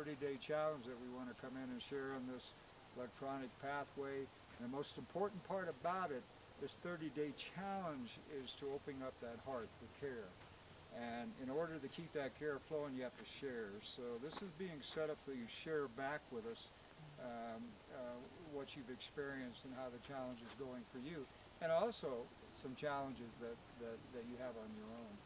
30-day challenge that we want to come in and share on this electronic pathway. And the most important part about it, this 30-day challenge, is to open up that heart with care. And in order to keep that care flowing, you have to share. So this is being set up so you share back with us what you've experienced and how the challenge is going for you. And also some challenges that you have on your own.